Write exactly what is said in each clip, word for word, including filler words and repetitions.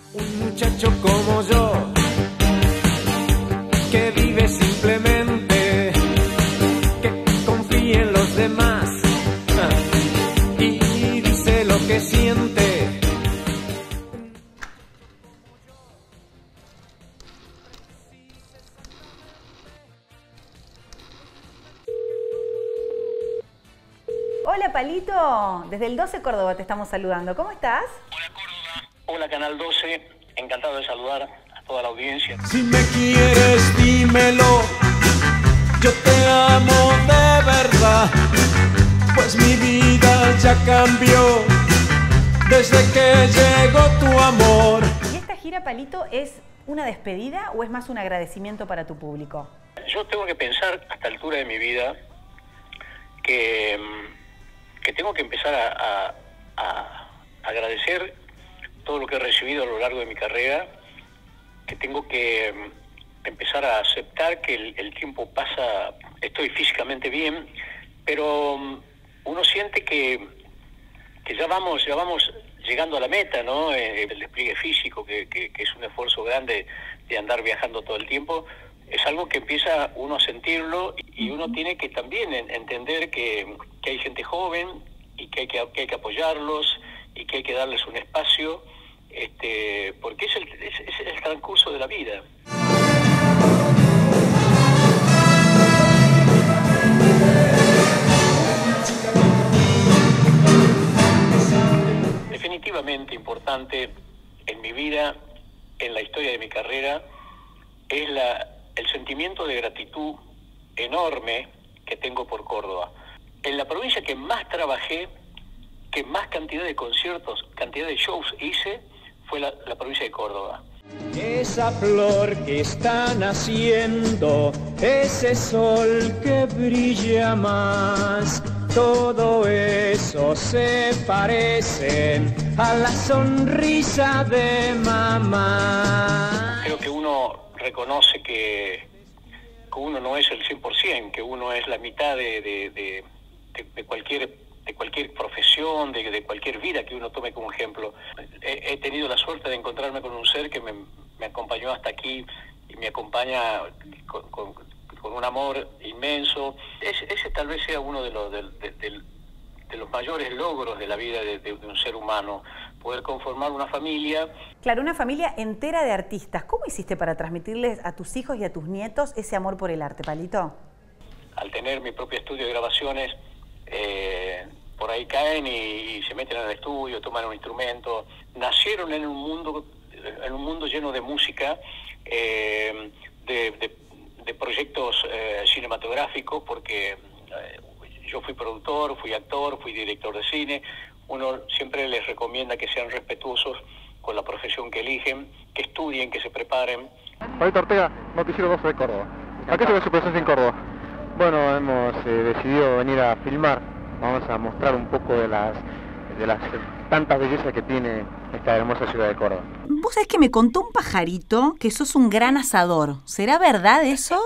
Un muchacho como yo, que vive simplemente, que confía en los demás y dice lo que siente. Hola Palito, desde el doce Córdoba te estamos saludando. ¿Cómo estás? Hola Córdoba, hola Canal doce, encantado de saludar a toda la audiencia. Si me quieres, dímelo, yo te amo de verdad, pues mi vida ya cambió desde que llegó tu amor. ¿Y esta gira, Palito, es una despedida o es más un agradecimiento para tu público? Yo tengo que pensar a esta altura de mi vida que, que tengo que empezar a, a, a agradecer todo lo que he recibido a lo largo de mi carrera, que tengo que empezar a aceptar que el, el tiempo pasa, estoy físicamente bien, pero uno siente que, que ya vamos, ya vamos llegando a la meta, ¿no? El despliegue físico, que, que, que es un esfuerzo grande de andar viajando todo el tiempo, es algo que empieza uno a sentirlo y uno tiene que también entender que, que hay gente joven y que hay que, que hay que apoyarlos y que hay que darles un espacio, este, porque es el, es, es el transcurso de la vida. Definitivamente importante en mi vida, en la historia de mi carrera, es la, el sentimiento de gratitud enorme que tengo por Córdoba. En la provincia que más trabajé, que más cantidad de conciertos, cantidad de shows hice, fue la, la provincia de Córdoba. Esa flor que está naciendo, ese sol que brilla más, todo eso se parece a la sonrisa de mamá. Creo que uno reconoce que, que uno no es el cien por ciento, que uno es la mitad de, de, de, de, de cualquier de cualquier profesión, de, de cualquier vida que uno tome como ejemplo. He, he tenido la suerte de encontrarme con un ser que me, me acompañó hasta aquí y me acompaña con, con, con un amor inmenso. Ese, ese tal vez sea uno de los, de, de, de, de los mayores logros de la vida de, de, de un ser humano, poder conformar una familia. Claro, una familia entera de artistas. ¿Cómo hiciste para transmitirles a tus hijos y a tus nietos ese amor por el arte, Palito? Al tener mi propio estudio de grabaciones, eh, por ahí caen y, y se meten al estudio, toman un instrumento. Nacieron en un mundo, en un mundo lleno de música, eh, de, de, de proyectos eh, cinematográficos, porque eh, yo fui productor, fui actor, fui director de cine. Uno siempre les recomienda que sean respetuosos con la profesión que eligen, que estudien, que se preparen. Palito Ortega, Noticiero doce de Córdoba. ¿A qué se ve su presencia en Córdoba? Bueno, hemos eh, decidido venir a filmar. Vamos a mostrar un poco de las, de las tantas bellezas que tiene esta hermosa ciudad de Córdoba. Vos sabés que me contó un pajarito que sos un gran asador. ¿Será verdad eso?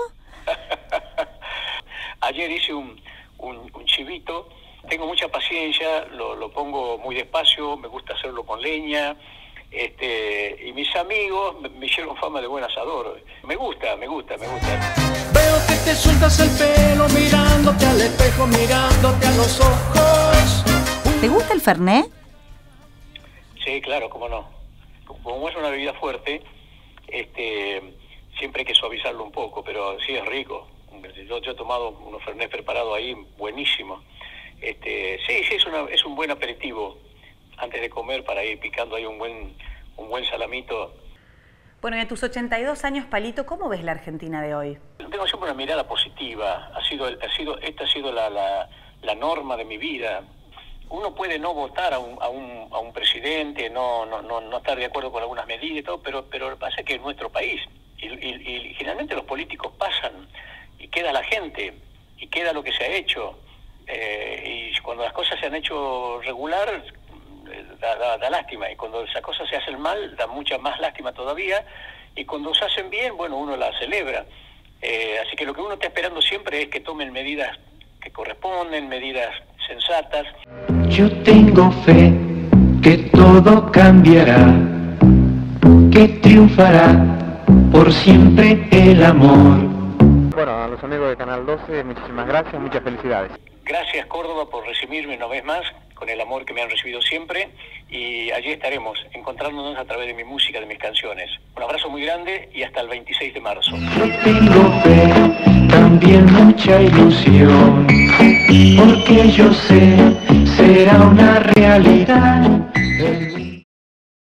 Ayer hice un, un, un chivito. Tengo mucha paciencia, lo, lo pongo muy despacio, me gusta hacerlo con leña, este, y mis amigos me, me hicieron fama de buen asador. Me gusta, me gusta, me gusta. Veo que te sueltas el pelo mirándote al espejo, mirándote a los ojos. ¿Te gusta el Fernet? Sí, claro, cómo no. Como es una bebida fuerte, este, siempre hay que suavizarlo un poco, pero sí es rico. Yo, yo he tomado unos Fernet preparados ahí, buenísimo. Este, sí, sí, es, una, es un buen aperitivo antes de comer para ir picando ahí un buen, un buen salamito. Bueno, y a tus ochenta y dos años, Palito, ¿cómo ves la Argentina de hoy? Tengo siempre una mirada positiva. Ha sido, ha sido, esta ha sido la, la, la norma de mi vida. Uno puede no votar a un, a un, a un presidente, no, no, no, no estar de acuerdo con algunas medidas y todo, pero, pero lo que pasa es que es nuestro país. Y, y, y generalmente los políticos pasan y queda la gente y queda lo que se ha hecho. Eh, y cuando las cosas se han hecho regular, Da, da, da lástima, y cuando esas cosas se hacen mal, da mucha más lástima todavía, y cuando se hacen bien, bueno, uno la celebra. Eh, así que lo que uno está esperando siempre es que tomen medidas que corresponden, medidas sensatas. Yo tengo fe que todo cambiará. que triunfará por siempre el amor. Bueno, a los amigos de Canal doce, muchísimas gracias, muchas felicidades. Gracias Córdoba por recibirme una vez más, con el amor que me han recibido siempre, y allí estaremos, encontrándonos a través de mi música, de mis canciones. Un abrazo muy grande y hasta el veintiséis de marzo. Yo tengo fe, también mucha ilusión, porque yo sé, será una realidad.